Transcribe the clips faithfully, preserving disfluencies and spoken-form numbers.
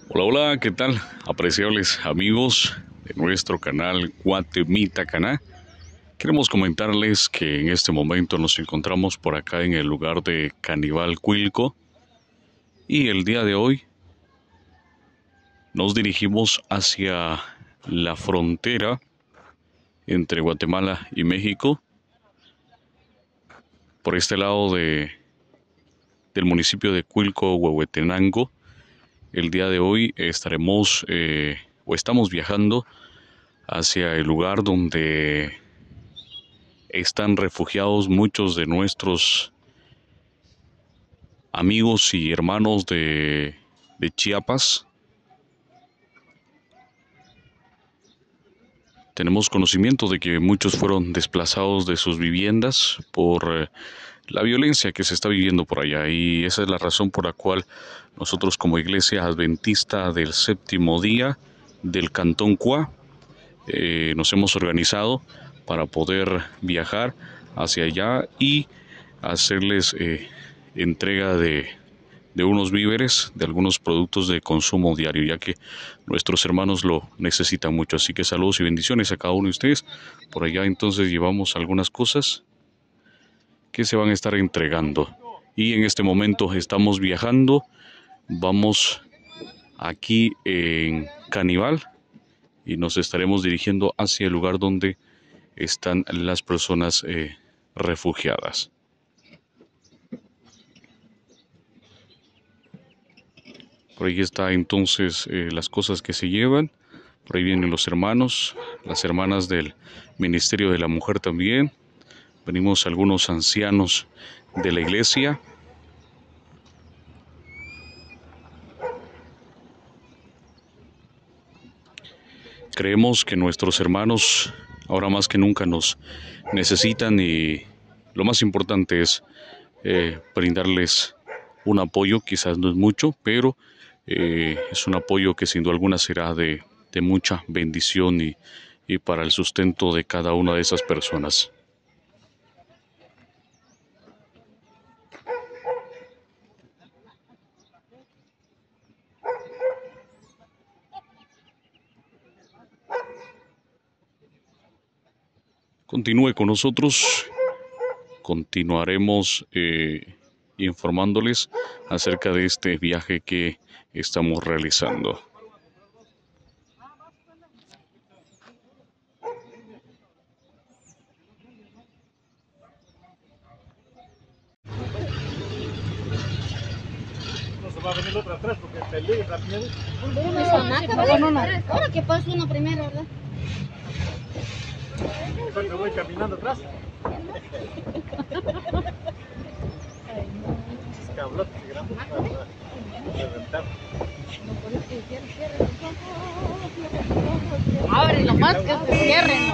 Hola, hola, ¿qué tal? Apreciables amigos de nuestro canal Guatemita Caná. Queremos comentarles que en este momento nos encontramos por acá en el lugar de Canibal Cuilco y el día de hoy nos dirigimos hacia la frontera entre Guatemala y México, por este lado de, del municipio de Cuilco, Huehuetenango. El día de hoy estaremos eh, o estamos viajando hacia el lugar donde están refugiados muchos de nuestros amigos y hermanos de, de Chiapas. Tenemos conocimiento de que muchos fueron desplazados de sus viviendas por eh, la violencia que se está viviendo por allá, y esa es la razón por la cual nosotros como Iglesia Adventista del Séptimo Día del Cantón Cuá eh, nos hemos organizado para poder viajar hacia allá y hacerles eh, entrega de, de unos víveres, de algunos productos de consumo diario, ya que nuestros hermanos lo necesitan mucho. Así que saludos y bendiciones a cada uno de ustedes. Por allá entonces llevamos algunas cosas que se van a estar entregando, y en este momento estamos viajando. Vamos aquí en Canibal y nos estaremos dirigiendo hacia el lugar donde están las personas eh, refugiadas. Por ahí está entonces eh, las cosas que se llevan. Por ahí vienen los hermanos, las hermanas del Ministerio de la Mujer también. Venimos algunos ancianos de la iglesia. Creemos que nuestros hermanos ahora más que nunca nos necesitan, y lo más importante es eh, brindarles un apoyo. Quizás no es mucho, pero eh, es un apoyo que sin duda alguna será de, de mucha bendición y, y para el sustento de cada una de esas personas. Continúe con nosotros, continuaremos eh, informándoles acerca de este viaje que estamos realizando. No se va a venir otro atrás porque peligra. Ahora que pasa uno primero, ¿verdad? Me voy caminando atrás. Es cabrote grande para reventar. Abre lo más que se cierren.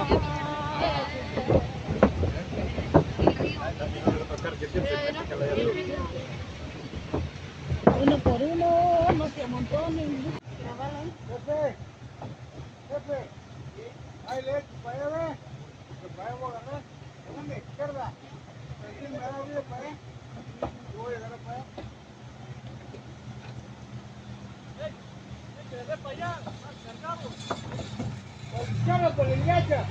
Uno por uno, no se amontonen. Jefe, jefe, ahí le echo para allá, ve. Que para allá voy a agarrar. Es a mi izquierda. Aquí me da vida para allá. Yo voy a agarrar para allá. ¡Ey! ¡Que le dé para allá! ¡Más cargado! ¡Por por la iglesia!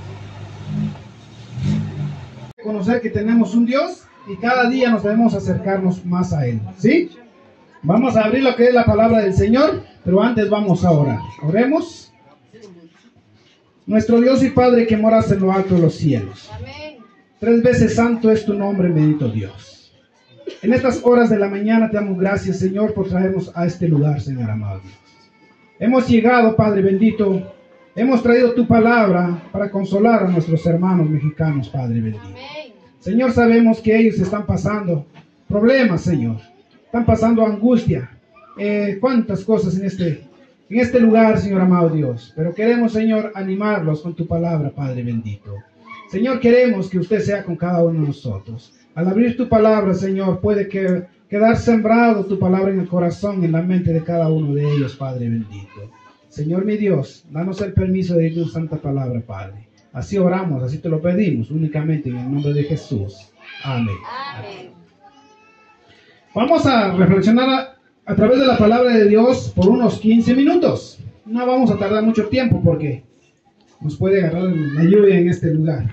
Conocer que tenemos un Dios y cada día nos debemos acercarnos más a Él, ¿sí? Vamos a abrir lo que es la palabra del Señor, pero antes vamos a orar. Oremos. Nuestro Dios y Padre que moras en lo alto de los cielos. Tres veces santo es tu nombre, bendito Dios. En estas horas de la mañana te damos gracias, Señor, por traernos a este lugar, Señor amado Dios. Hemos llegado, Padre bendito, hemos traído tu palabra para consolar a nuestros hermanos mexicanos, Padre bendito. Señor, sabemos que ellos están pasando problemas, Señor. Están pasando angustia. Eh, cuántas cosas en este, en este lugar, Señor amado Dios. Pero queremos, Señor, animarlos con tu palabra, Padre bendito. Señor, queremos que usted sea con cada uno de nosotros. Al abrir tu palabra, Señor, puede que, quedar sembrado tu palabra en el corazón, en la mente de cada uno de ellos, Padre bendito. Señor mi Dios, danos el permiso de ir tu santa palabra, Padre. Así oramos, así te lo pedimos, únicamente en el nombre de Jesús. Amén. Amén. Vamos a reflexionar a través de la palabra de Dios por unos quince minutos. No vamos a tardar mucho tiempo porque nos puede agarrar la lluvia en este lugar.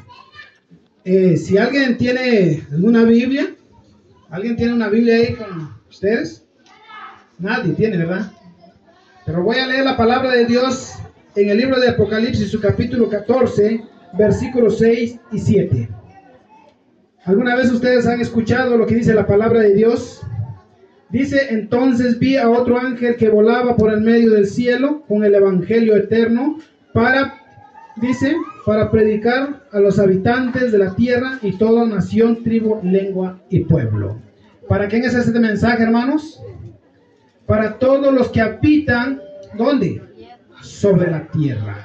Eh, si alguien tiene alguna Biblia, ¿alguien tiene una Biblia ahí con ustedes? Nadie tiene, ¿verdad? Pero voy a leer la palabra de Dios en el libro de Apocalipsis, su capítulo catorce, versículos seis y siete. ¿Alguna vez ustedes han escuchado lo que dice la palabra de Dios? Dice: entonces vi a otro ángel que volaba por el medio del cielo con el evangelio eterno para, dice, para predicar a los habitantes de la tierra y toda nación, tribu, lengua y pueblo. ¿Para quién es este mensaje, hermanos? Para todos los que habitan, ¿dónde? Sobre la tierra.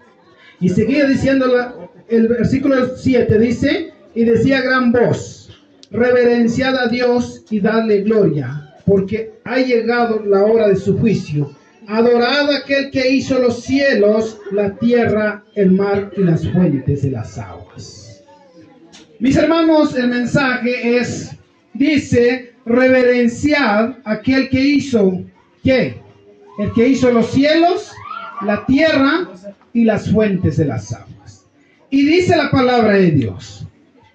Y seguía diciendo la, el versículo siete, dice: y decía a gran voz: reverenciad a Dios y dadle gloria, porque ha llegado la hora de su juicio. Adorad a aquel que hizo los cielos, la tierra, el mar y las fuentes de las aguas. Mis hermanos, el mensaje es, dice, reverenciad a aquel que hizo, ¿qué? El que hizo los cielos, la tierra y las fuentes de las aguas. Y dice la palabra de Dios: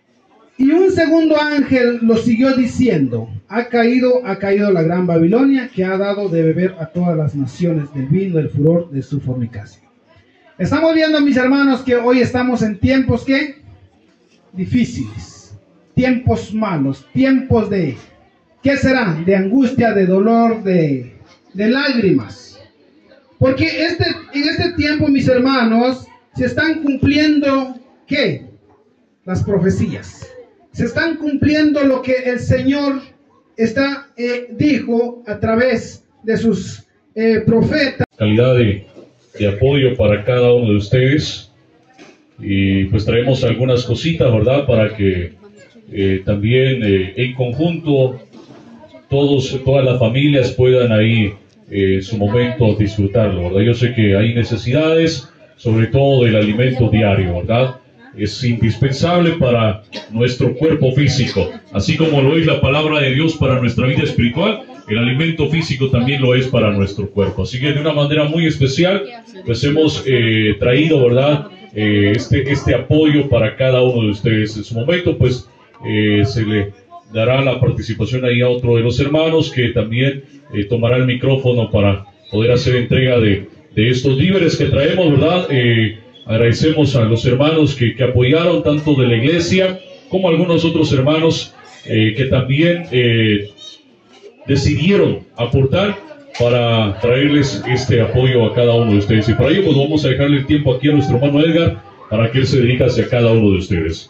y un segundo ángel lo siguió diciendo: ha caído, ha caído la gran Babilonia, que ha dado de beber a todas las naciones del vino del furor de su fornicación. Estamos viendo, mis hermanos, que hoy estamos en tiempos, ¿qué? Difíciles, tiempos malos, tiempos de, ¿qué será? De angustia, de dolor, de, de lágrimas. Porque este, en este tiempo, mis hermanos, se están cumpliendo, ¿qué? Las profecías. Se están cumpliendo lo que el Señor está, eh, dijo a través de sus eh, profetas. Calidad de, de apoyo para cada uno de ustedes. Y pues traemos algunas cositas, ¿verdad? Para que eh, también eh, en conjunto todos, todas las familias puedan ahí eh, en su momento disfrutarlo, ¿verdad? Yo sé que hay necesidades, sobre todo del alimento diario, ¿verdad? Es indispensable para nuestro cuerpo físico, así como lo es la palabra de Dios para nuestra vida espiritual. El alimento físico también lo es para nuestro cuerpo. Así que de una manera muy especial, pues hemos eh, traído, ¿verdad? Eh, este, este apoyo para cada uno de ustedes. En su momento, pues eh, se le dará la participación ahí a otro de los hermanos que también eh, tomará el micrófono para poder hacer entrega de, de estos víveres que traemos, ¿verdad? Eh, Agradecemos a los hermanos que, que apoyaron tanto de la iglesia como a algunos otros hermanos eh, que también eh, decidieron aportar para traerles este apoyo a cada uno de ustedes. Y para ello pues vamos a dejarle el tiempo aquí a nuestro hermano Edgar para que él se dirija hacia cada uno de ustedes.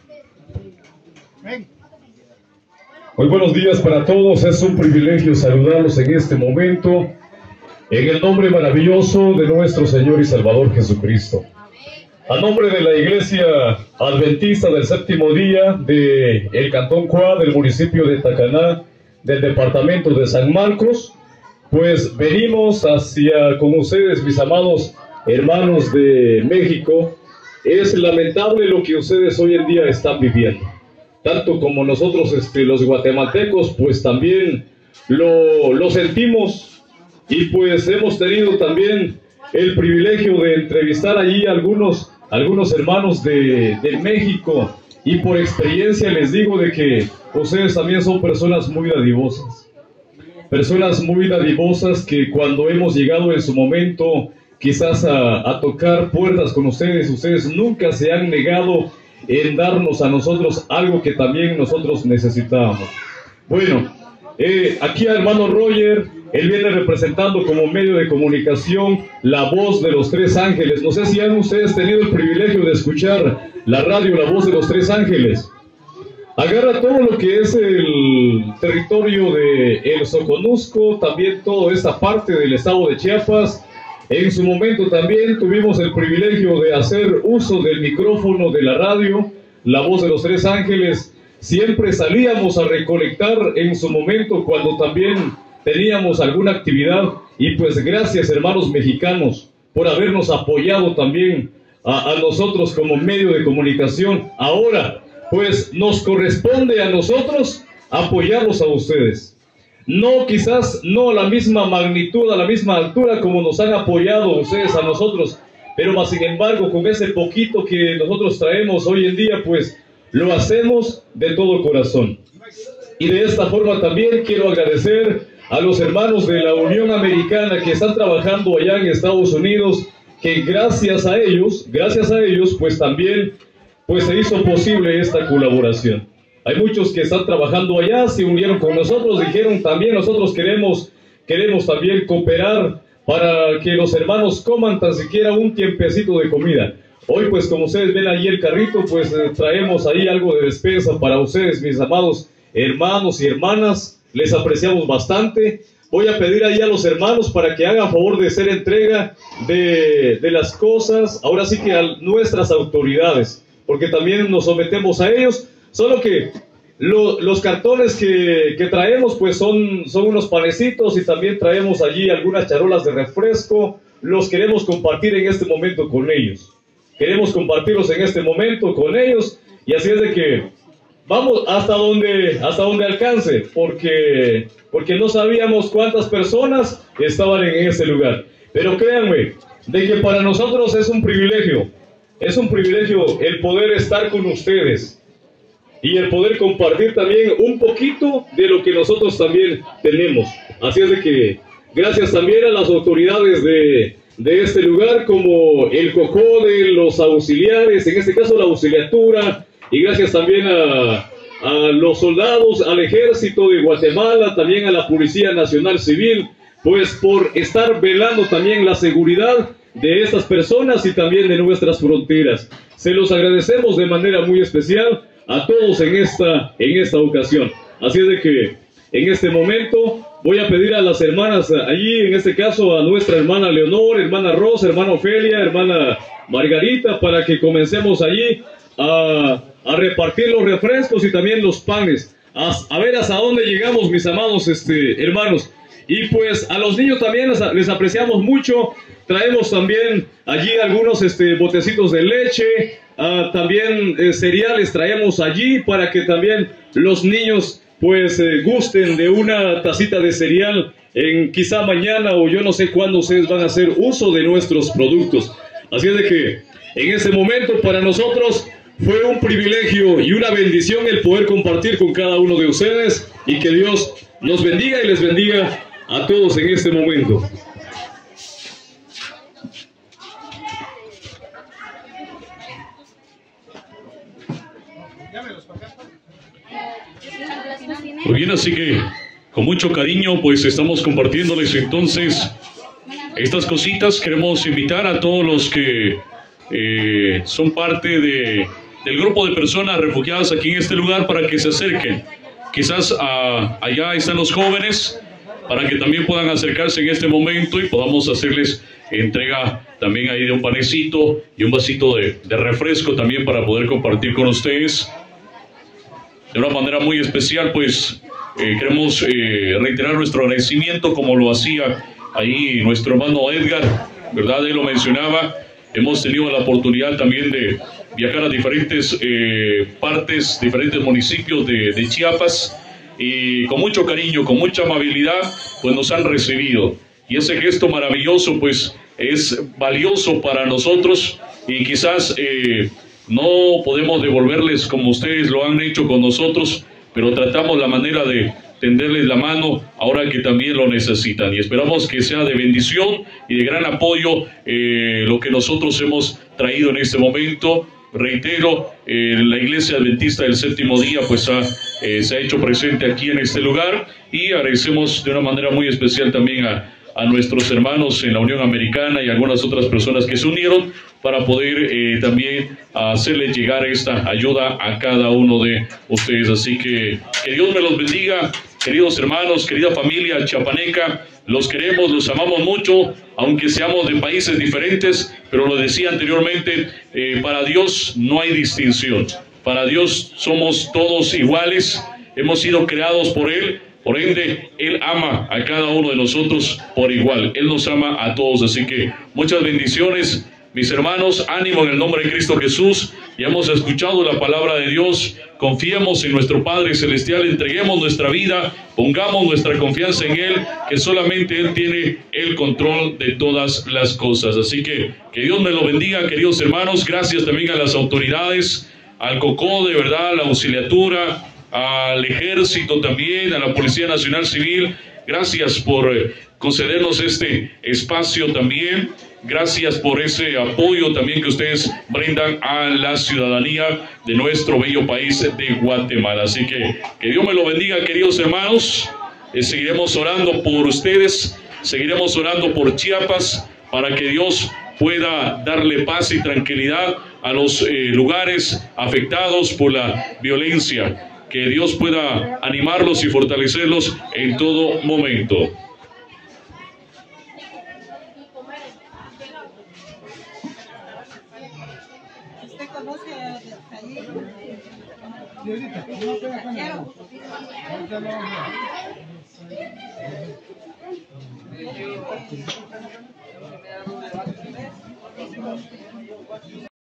Muy buenos días para todos, es un privilegio saludarlos en este momento en el nombre maravilloso de nuestro Señor y Salvador Jesucristo. A nombre de la Iglesia Adventista del Séptimo Día de el Cantón Cuá, del municipio de Tacaná, del departamento de San Marcos, pues venimos hacia con ustedes, mis amados hermanos de México. Es lamentable lo que ustedes hoy en día están viviendo, tanto como nosotros este, los guatemaltecos, pues también lo, lo sentimos, y pues hemos tenido también el privilegio de entrevistar allí a algunos algunos hermanos de, de México, y por experiencia les digo de que ustedes también son personas muy dadivosas, personas muy dadivosas que cuando hemos llegado en su momento quizás a, a tocar puertas con ustedes, ustedes nunca se han negado en darnos a nosotros algo que también nosotros necesitábamos. Bueno, eh, aquí al hermano Roger, él viene representando como medio de comunicación la voz de los Tres Ángeles. No sé si han ustedes tenido el privilegio de escuchar la radio La Voz de los Tres Ángeles. Agarra todo lo que es el territorio de El Soconusco, también toda esta parte del estado de Chiapas. En su momento también tuvimos el privilegio de hacer uso del micrófono de la radio La Voz de los Tres Ángeles. Siempre salíamos a recolectar en su momento cuando también teníamos alguna actividad, y pues gracias, hermanos mexicanos, por habernos apoyado también a, a nosotros como medio de comunicación. Ahora pues nos corresponde a nosotros apoyarlos a ustedes. no quizás no a la misma magnitud, a la misma altura como nos han apoyado ustedes a nosotros, pero más sin embargo con ese poquito que nosotros traemos hoy en día, pues lo hacemos de todo corazón. Y de esta forma también quiero agradecer a los hermanos de la Unión Americana que están trabajando allá en Estados Unidos, que gracias a ellos, gracias a ellos, pues también pues se hizo posible esta colaboración. Hay muchos que están trabajando allá, se unieron con nosotros, dijeron también nosotros queremos, queremos también cooperar para que los hermanos coman tan siquiera un tiempecito de comida. Hoy pues como ustedes ven allí el carrito, pues eh, traemos ahí algo de despensa para ustedes, mis amados hermanos y hermanas, les apreciamos bastante. Voy a pedir ahí a los hermanos para que hagan favor de hacer entrega de, de las cosas, ahora sí que a nuestras autoridades, porque también nos sometemos a ellos, solo que lo, los cartones que, que traemos pues son, son unos panecitos y también traemos allí algunas charolas de refresco, los queremos compartir en este momento con ellos, queremos compartirlos en este momento con ellos, y así es de que vamos hasta donde, hasta donde alcance, porque, porque no sabíamos cuántas personas estaban en ese lugar. Pero créanme, de que para nosotros es un privilegio, es un privilegio el poder estar con ustedes y el poder compartir también un poquito de lo que nosotros también tenemos. Así es de que gracias también a las autoridades de, de este lugar, como el COCODE, los auxiliares, en este caso la auxiliatura, y gracias también a, a los soldados, al ejército de Guatemala, también a la Policía Nacional Civil, pues por estar velando también la seguridad de estas personas y también de nuestras fronteras. Se los agradecemos de manera muy especial a todos en esta, en esta ocasión. Así es de que en este momento voy a pedir a las hermanas allí, en este caso a nuestra hermana Leonor, hermana Rosa, hermana Ofelia, hermana Margarita, para que comencemos allí a, a repartir los refrescos y también los panes. A, a ver hasta dónde llegamos, mis amados este, hermanos. Y pues a los niños también les, les apreciamos mucho. Traemos también allí algunos este, botecitos de leche, uh, también eh, cereales traemos allí para que también los niños pues eh, gusten de una tacita de cereal en quizá mañana o yo no sé cuándo ustedes van a hacer uso de nuestros productos. Así es de que en este momento para nosotros fue un privilegio y una bendición el poder compartir con cada uno de ustedes, y que Dios nos bendiga y les bendiga a todos en este momento. Muy bien, así que con mucho cariño pues estamos compartiéndoles entonces estas cositas. Queremos invitar a todos los que eh, son parte de, del grupo de personas refugiadas aquí en este lugar para que se acerquen. Quizás a, allá están los jóvenes, para que también puedan acercarse en este momento y podamos hacerles entrega también ahí de un panecito y un vasito de, de refresco también para poder compartir con ustedes. De una manera muy especial, pues eh, queremos eh, reiterar nuestro agradecimiento como lo hacía ahí nuestro hermano Edgar, ¿verdad? Él lo mencionaba. Hemos tenido la oportunidad también de viajar a diferentes eh, partes, diferentes municipios de, de Chiapas, y con mucho cariño, con mucha amabilidad, pues nos han recibido. Y ese gesto maravilloso, pues, es valioso para nosotros, y quizás eh, no podemos devolverles como ustedes lo han hecho con nosotros, pero tratamos la manera de tenderles la mano ahora que también lo necesitan, y esperamos que sea de bendición y de gran apoyo eh, lo que nosotros hemos traído en este momento. Reitero, eh, la Iglesia Adventista del Séptimo Día pues ha, eh, se ha hecho presente aquí en este lugar, y agradecemos de una manera muy especial también a, a nuestros hermanos en la Unión Americana y algunas otras personas que se unieron para poder eh, también hacerles llegar esta ayuda a cada uno de ustedes. Así que que Dios me los bendiga, queridos hermanos, querida familia chiapaneca. Los queremos, los amamos mucho, aunque seamos de países diferentes, pero lo decía anteriormente, eh, para Dios no hay distinción. Para Dios somos todos iguales, hemos sido creados por Él, por ende, Él ama a cada uno de nosotros por igual. Él nos ama a todos, así que muchas bendiciones. Mis hermanos, ánimo en el nombre de Cristo Jesús. Ya hemos escuchado la palabra de Dios. Confiemos en nuestro Padre Celestial, entreguemos nuestra vida, pongamos nuestra confianza en Él, que solamente Él tiene el control de todas las cosas. Así que que Dios me lo bendiga, queridos hermanos. Gracias también a las autoridades, al COCO, de verdad, a la auxiliatura, al ejército también, a la Policía Nacional Civil. Gracias por eh, concedernos este espacio también. Gracias por ese apoyo también que ustedes brindan a la ciudadanía de nuestro bello país de Guatemala. Así que que Dios me lo bendiga, queridos hermanos. Eh, seguiremos orando por ustedes, seguiremos orando por Chiapas, para que Dios pueda darle paz y tranquilidad a los eh, lugares afectados por la violencia. Que Dios pueda animarlos y fortalecerlos en todo momento. ¿Usted conoce a allí? Señorita, no pega con él. Ahorita lo-